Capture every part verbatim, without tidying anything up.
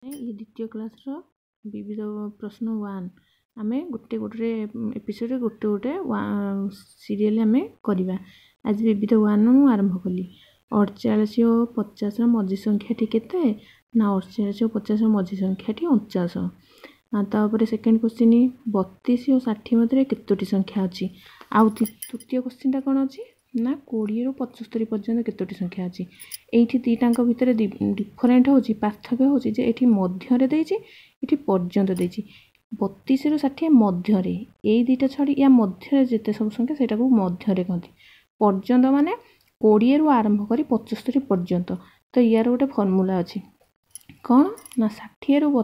ये द्वितीय क्लास रो विविध प्रश्न वन आमे गोटे गोटे एपिसोड गोटे गोटे सीरियल आमे करवा। आज विविध वन मु आरंभ कली। अड़चाश और पचास मझी संख्याटी केते ना अड़चाश और पचास मझी संख्याटी उनचाश। तापर सेकेंड क्वेश्चन बतीस और षाठी मध्य केतोटी संख्या अच्छी। आउ तृतीय क्वेश्चन कौन अच्छी ना कोड़े रु पचस्तरी पर्यंत केतोटी संख्या अच्छी। ये दीटाक भितर डिफरेन्ट हो पार्थक्य हो ये मध्य देती ये पर्यंत देती बतीस रु षाठी मध्य ये दीटा छाड़ी या मध्य जिते सब संख्या से मध्य कहती पर्यंत माने कोड़े रु आरंभ कर पचस्तरी पर्यंत। तो यार गोटे फर्मूला अच्छी कौन ना षाठी रु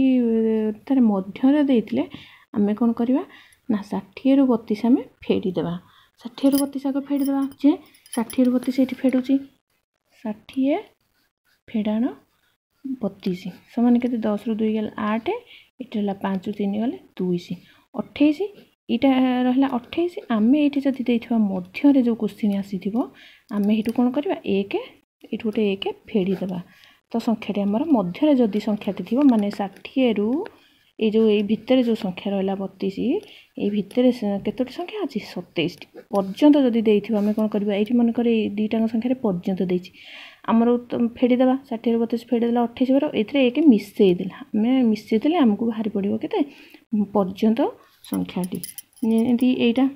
तार मध्य देते आम कौन करवा ना षाठी रु बतीस आम फेड़ीदेवा। षाठी रु बतीस आगे फेड़ीदेवा जे षाठी रु बतीस ये फेड़ुची षाठी फेड़ाण बतीस समान के दस रु दुई गले आठ ये पाँच रु तीन गले दुईस अठाईस यहाँ रहा अठाईस आम ये जदि मध्य जो क्वेश्चन आसी आम ये कौन करवा एक ये गोटे एक फेड़ीदेवा। तो संख्याटी आमर मध्य जदि संख्याटी थी माने षाठी रु ये जो ये भितर जो संख्या रहा बतीस ये भितर केतोटी संख्या अच्छी सतैश पर्यंत जदि देथिबा आम कौन करवा ये मन कर दीटा संख्यार पर्यंत देछि आमर फेड़ीदेवा षाठी रु बतीस फेड़ीदेला अठाईस बार ये एक मिसेदेला आम मिसेदेले आमको बाहरी पड़ो के पर्यंत संख्याटी एमती यहीटा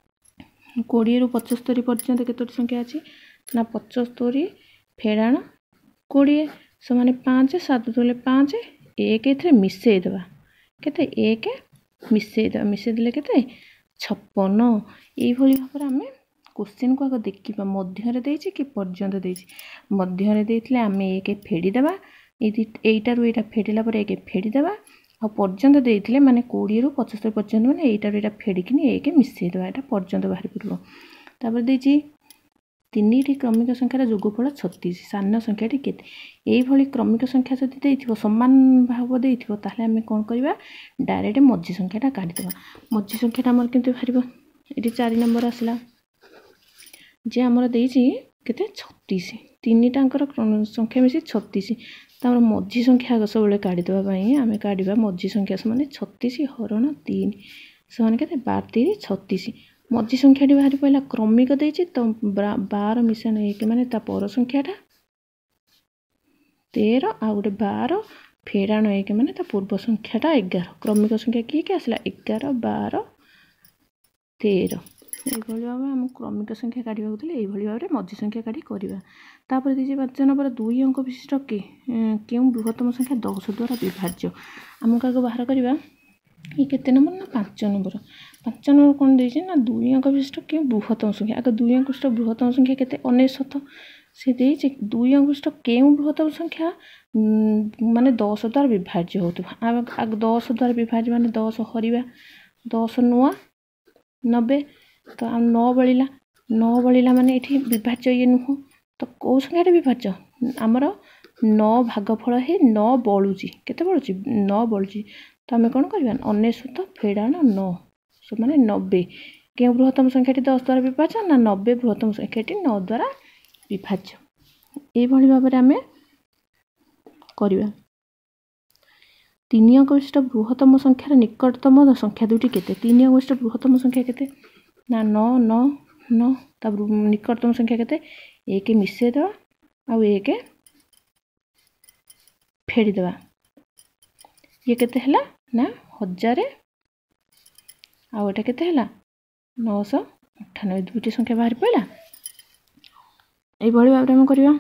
कोड़े रु पचस्तरी पर्यंत केतोटी संख्या अच्छी ना पचस्तरी फेड़ाण कोड़े समान पाँच सात दुले पाँच एक ये मिसेदेवा केते एक मिसेदेवा मिसेदेले केते छप्पन ये भाव में आम क्वेश्चन को आगे देखा मध्य देछि कि पर्यंत देछि मध्य देते आम एक फेड़ीदेवा यहीटारू यहाँ फेड़ला पर एक फेड़ीदेवा आ पर्यंत देते माने कोड़े रु पचस्तरी पर्यंत मैंने यहीटारू यहाँ फेड़िकी एक मिसेदेवा यहाँ पर्यंत बाहरी पड़ो। तापर देछि तीन क्रमिक संख्यार जोगफल छत्तीस सान संख्याटी केते यही क्रमिक संख्या जदि देथिबो समान भाव देथिबो ताहले आमे कोन करबा डायरेक्ट मझी संख्याटा काटिदेबा। मझी संख्याटा हमर केते बाहरिबो एटी चार नंबर आसला जे हमर देछि केते छत्तीस तीन टांकर संख्या मिसी छत्तीस तापर मझी संख्या सबले काटिदेबा पई आमे काटिबा मझी संख्या माने छत्तीस हरण तीन समान केते बारह तीन छत्तीस मझी संख्याटी बाहरी पड़ा क्रमिक देछि तो बार मिशन एक माने ता पर संख्याटा तेरह आ गोटे बार फेड़ाण एक माने ता पूर्व संख्याटा एगार क्रमिक संख्या किए कि आसला एगार बार तेरह ये भाव में आम क्रमिक संख्या काटा ये भाव में मझी संख्या काटी करवा। तापर दीजिए पाँच नंबर दुई अंक विशिष्ट के क्यों बृहत्तम संख्या दस द्वारा विभाज्य आमको आगे बाहर करवा ये केते नंबर ना पाँच नंबर पाँच नंबर कौन देछि ना दुई अंक विशिष्ट क्यों बृहत्तम संख्या आगे दुई अंक विशिष्ट बृहत्तम संख्या केते अनेशत से देछि दुई अंक विशिष्ट क्यों बृहत्तम संख्या माने दस द्वारा विभाज्य होतबा आगे दस द्वारा विभाज्य माने दस हरिबा दस नुआ नब्बे तो आम नौ बलिला नौ बलिला माने ये विभाज्य ये नुह तो कौ संख्या विभाज्य आमर नौ भागफल है नौ बलुची केते बलुची नौ बलुची तो आम कौन करवा अनेशत फेड़ाण नौ सो माने नब्बे क्यों बृहत्तम संख्याटी दस द्वारा विभाज्य ना नब्बे बृहत्तम संख्याटी नौ द्वारा विभाज्य ये भाव में आम करवा। तीन अंक विशिष्ट बृहत्तम संख्यार निकटतम संख्या दुटी केते तीन अंक विशिष्ट बृहत्तम संख्या केते ना नौ नौ नौ तापर निकटतम संख्या केते एक मिसेदेवा आ एक फेड़ीदेवा ये केते हला ना हजार आटा केते हला नौश अठानबे दुईटी संख्या बाहरी पड़ा ये भाव में करवा।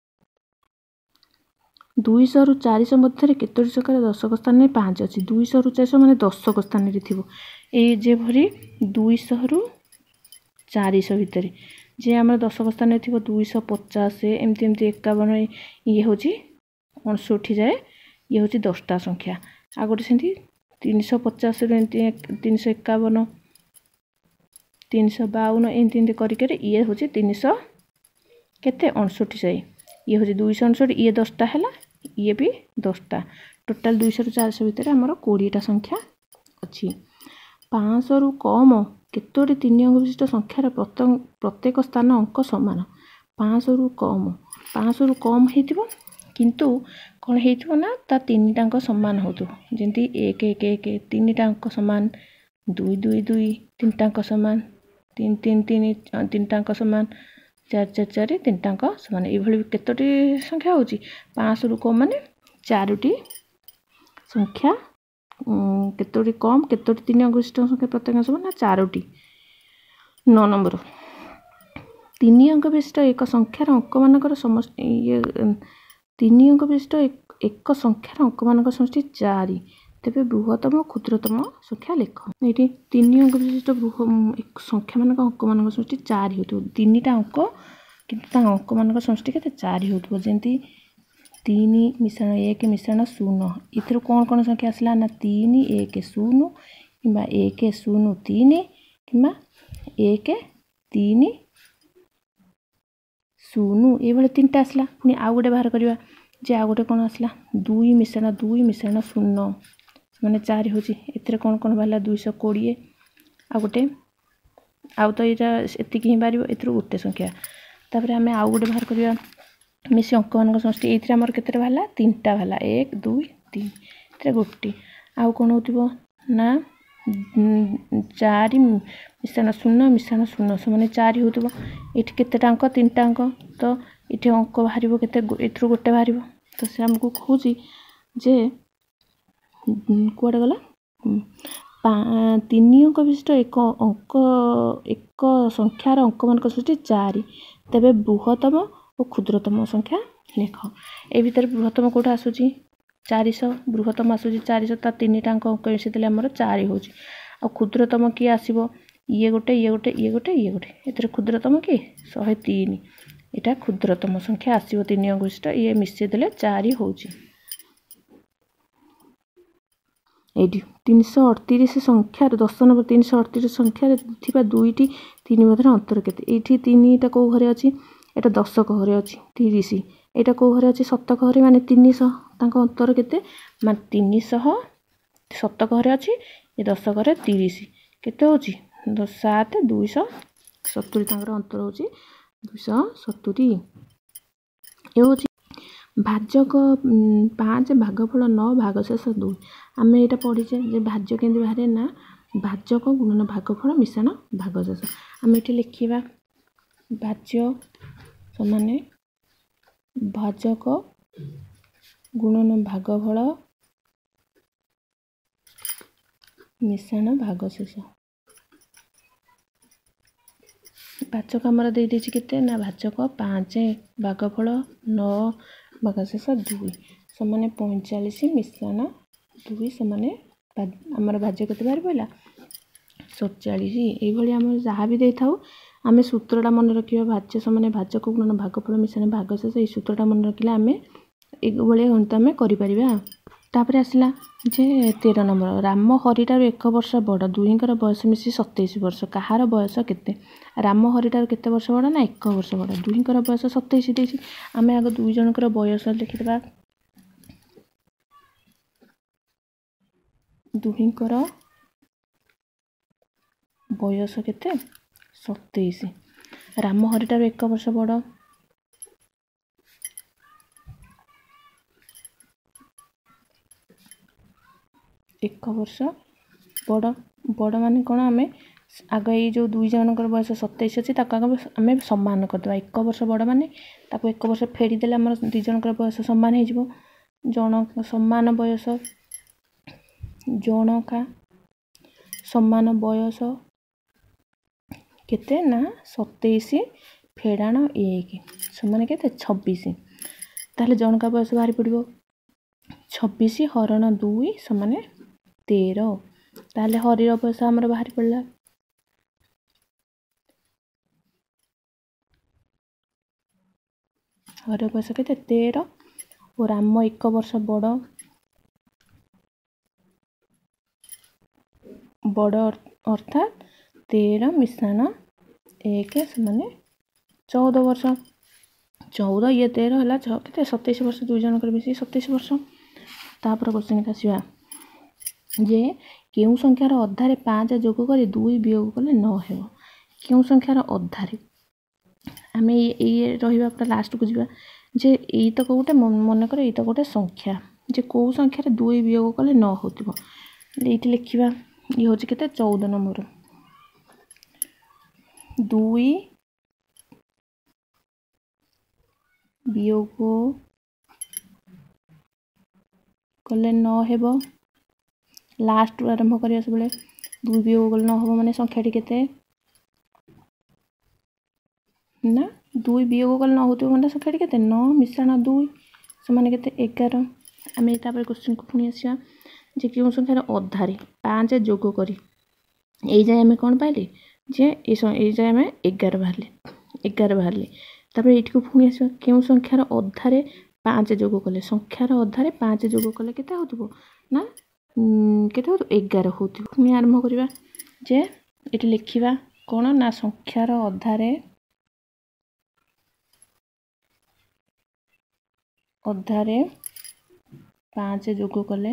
दुईश रु चारिश मध्य केतोटी संख्यार दशक स्थान में पाँच अच्छी दुईश रु चारिश माने दशक स्थान में थी ये जे भरी दुईश रु चारिश भितर जे आम दशक स्थान में थी दुईश पचास एमती एमती एकावन ये हूँ अड़सठ जाए ये हूँ दसटा संख्या आ गोटे सेमती तीन सौ पचास तीन सौ एकावन तीन सौ बावन एमती एमती कर ये हूँ तीन सौ केते अड़सठ जाए ये हूँ दुईश अड़सठ ये दसटा है ये भी दसटा टोटाल दुईश रु चार सौ भितर आमर कोड़ीटा संख्या अच्छी। पाँच रु कम केतोटी तीन अंक विशिष्ट संख्यार प्रत्येक स्थान अंक समान पाँच रु कम पाँच रु कम होइतिबो किंतु कौन हो ना ता तीन टाक सामान हो जमी एक एक एक तीन टाक सामान दुई दुई दुई तीन टाक सामान तीन तीन तीन तीन टाक सामान चार चार चार तीन टाक सामान ये केतोटी संख्या हो पाँच रु कम माने चारोटी संख्या केतोटी कम केतोटी तीन अंक विशिष्ट संख्या प्रत्येक समान ना चारोटी। नौ नंबर तीन अंक विशिष्ट एक संख्यार अंक मानकर समस्त ये तीन अंक विशिष्ट एक संख्यार अंक मानक समष्टि चार तेरे बृहत्तम क्षुद्रतम संख्या लेख ये तीन अंक विशिष्ट एक संख्या मानक अंक मानक समष्टि चार हो तीन टा अंक किंतु अंक मानक समष्टि के चार हो जमी तीन मिश्रण एक मिश्रण शून्य इथर कौन कौन संख्या आसला ना तीन एक शून्य कि एक शून्य तीन कि एक तीन शून्य ये तीन टा आसला पुणी आउ गोटे बाहर करवा जे आउ गोटे कौन आसला दुई मिश्रण दुई मिश्रण शून्य माने चार हो कौन कौन बाहर दुईश कोड़े आ गोटे आउ तो यहाँ एतिक ही बाहर ए गोटे संख्या तापर आम आउ गोटे बाहर करवा मिसी अंक मान समष्टि ये आमर के बाहर तीन टा बाहर एक दुई तीन ये गोटे आउ कौन हो ना चार मिश्रण शून्य मिश्रण शून्य से मैंने चार हो ये के अंक तीन टा अंक तो ये अंक बाहर के गोटे बाहर तो से आमको कहूँ जे कौटे गला तीन अंक विशिष्ट एक अंक एक संख्यार अंक मान सृष्टि चार तेरे बृहत्तम और क्षुद्रतम संख्या लेख ए भर बृहत्तम कौट आसूची चार सौ बृहत्तम आसूची चार सौ तीन टाक अंक मिसेदेले आमर चार हो क्षुद्रतम किए आसो ये गोटे ये गोटे ये गोटे ये गोटे ये क्षुद्रतम कि शहे तीन यहाँ क्षुद्रतम संख्या आसो तीन अंक विशिष्ट ये मिसेदेले चार हो तीन सौ अड़तीस संख्यार दस नंबर तीन सौ अड़तीस संख्यार दुईटी तीन मध्य अंतर के तीन टा कौ घरे अच्छी एटा दशक घरे अच्छी तीस एटा कौ घरे अच्छी शतक घरे माने तीन सौ तांको अंतर केते मान तीन सौ शतक घरे अच्छी ये दशक घरे तीस केते होची दस सात दुई सौ सतुरी तांकर अंतर होची दुई सौ सतुरी ये होची भाजक पाँच भागफल नौ भागशेष दुई आम यहाँ पढ़ीचे जे भाज्य केंद्र बाहर ना भाजक गुणन भागफल मिश्रण भागशेष आम ये लिखा भाज्य समान भाजक गुणन भागफल मिश्रण भागशेष भाजक आमर दे देछि केते ना भाजक पाँच भागफल नौ भागशेष दुई समान पैंचाश मिश्रण दुई समान आमर भाज्य केते बाहर पड़ा सतचाश ये आम जहाँ भी दे था आम सूत्रटा मन रखा भाज्य समान भाजक गुणन भागफल मिश्रण भागशेष ये सूत्रटा मन रखिले आम ये गणित आम कर आसला जे तेरह नंबर राम हरिटार एक वर्ष बड़ दुईंकर बयस मिसी सतैश वर्ष कहार बयस केते राम हरिटार केते वर्ष बड़ ना एक वर्ष बड़ दुईंकर बयस सतैश देछि आम आग दुई जनकर बयस लिखिदेबा दुईंकर बयस केते सतैश राम हरिटार एक वर्ष बड़ एक वर्ष बड़ बड़ मान कौन आम आग ये जो दुई जनकर बयस सतैश अच्छी आम सम्मान करदे एक वर्ष बड़ माने ताको एक वर्ष फेरीदेले आम दुई जनकर बयस सम्मान हो जन सम्मान बयस जनका सम्मान बयस केते ना सतैश फेड़ाण एक समान केते छब्बीस ताहले जनका बयस बाहरी पड़ो छब्बीस हरण दुई समान तेरह ताहले हरिर बयस आमर बाहरी पड़ा हरिर बयस केते तेरह और राम एक वर्ष बड़ बड़ अर्थात तेरह मिश्रण एक समान चौदह वर्ष चौदह ये तेरह है के सतैश वर्ष दुई जनकर मिसी सतैश वर्ष तापर क्वेश्चन के आसवा जे केउ संख्यार अधार पाँच जोग कर दुई वियोग कले न हेब केउ संख्यार अधार आम ये रहा पूरा लास्ट को जीवा जे एतक गोटे मनकर एतक गोटे संख्या जे कौ संख्यार दुई वियोग कले न होतिबो ये लिखा ये हूँ के चौदह नंबर दुई वियोग कले न हेबो लास्ट आरंभ करिया सब दुई वियोग कले न हेबो माने संख्याटी केते ना दुई वियोग कले न होतिबो माने संख्याटी केते नौ मिश्रण दुई समान केते ग्यारह आम ये क्वेश्चन को पुणी आसा जे क्यों संख्यार अधारे पाँच जोग करी ये जाए आम कौन पाइले जे ये जाए आम एगार बाहर एगार बाहर तापर ये पुणी आस क्यों संख्यार अधारे पाँच जोग कले संख्यार अधारे पाँच जोग कले केते होतिबो ना केते होतो एगार होतिबो पुणी आरंभ करिबा जे ये लिखिबा कौन ना संख्यार अधारे अधारे पाँच जोग कले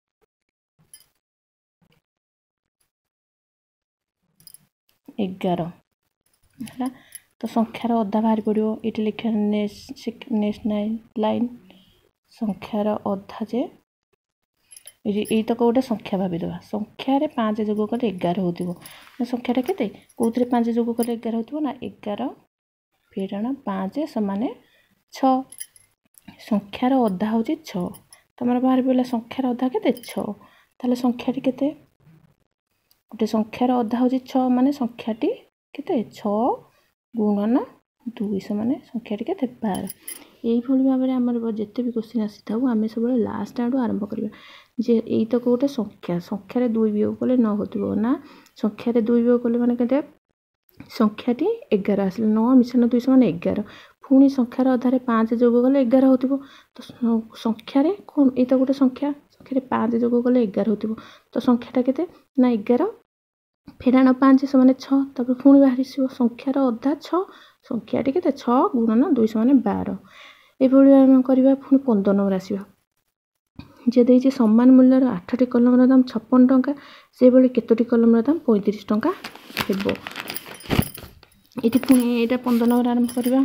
एगार है तो संख्यार अधा बाहर पड़ो ये लिखा नेक्स्ट नेक्स्ट लाइन संख्यार अधा जे ये तक गोटे संख्या भावीदे संख्यार पाँच जोग कले एगार हो संख्याटा केते कौन पाँच जोग कले एगार हो ना एगार फेराण पाँच समान छ संख्यार अधा हूँ छ तुम बाहर पड़ा संख्यार अधा के छः संख्याटी केते गोटे संख्यार अधा हूँ छ माने संख्याटी केते छः गुणन दुई समान संख्याटी केते बारह यही भाव में आम जिते भी क्वेश्चन आसी था आम सब लास्ट आड़ू आरंभ करवा जे यही तक गोटे संख्या संख्यार दुई वियोग कले न होतिबो ना संख्यार दुई वियोग कले माने केते संख्याटी एगार आसले नौ मिश्रण दुई समान एगार पुणी संख्यार अधारे पाँच जोग कले एगार होतिबो तो संख्यार कौन ये गोटे संख्या संख्यार पाँच जोग कले एगार होतिबो तो संख्याटा केते ना एगार फेराण पाँच समान छः तापर पुणी बाहर संख्यार अधा छः संख्याटी केते छः गुणन दुई समान बारह ये करवा पुणी पंद्रह नंबर आसवा जे देइछि समान मूल्यर आठटी कलमर दाम छप्पन टंका से भली केतोटी कलमर दाम पैंतीस टंका हेबो ये पुणी ये पंद्रह नंबर आरंभ करवा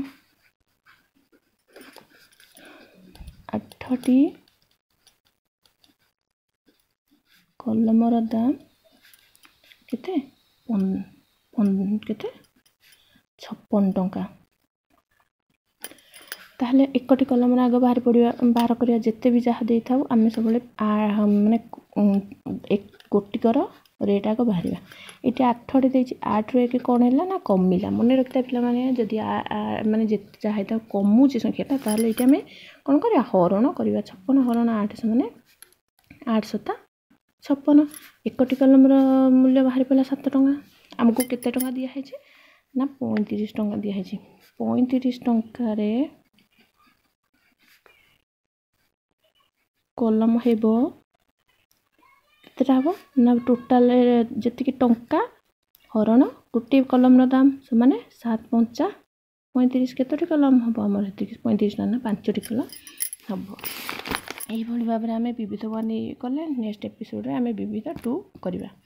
आठटी कलमर दाम केते केते छप्पन टंका ताहले एकटी कलम आग बाहर पड़ा बाहर करिया जिते भी जहाँ दे था आम सब माने एक गोटिकर रेट आग बाहर ये आठटी देती आठ रु एक कौन है ना कमिला मन रखता है पे जदि माने जहाँ था कमुची संख्याटा ताहले ये आम कौन कर हरण करवा छप्पन हरण आठ समान आठ सता छप्पन एकटी कलम मूल्य बाहर पड़ा सात टंका आमको केते टंका दिखाई ना पैंतीस टंका दिखाई पैंतीस टंकार कलम हेबो केतेटा हेबो ना टोटाल जति टंका हरण गोटे कलम दाम समान सात पंचा पैंतीस केतोटी कलम हम आमर पैंतीस ना पांचटी कलम हम यही भाव में आम विविध वन कले नेक्स्ट एपिसोड आम विविध टू करवा।